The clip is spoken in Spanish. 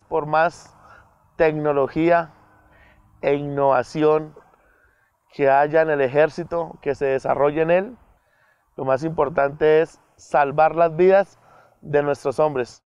Por más tecnología e innovación que haya en el ejército, que se desarrolle en él, lo más importante es salvar las vidas de nuestros hombres.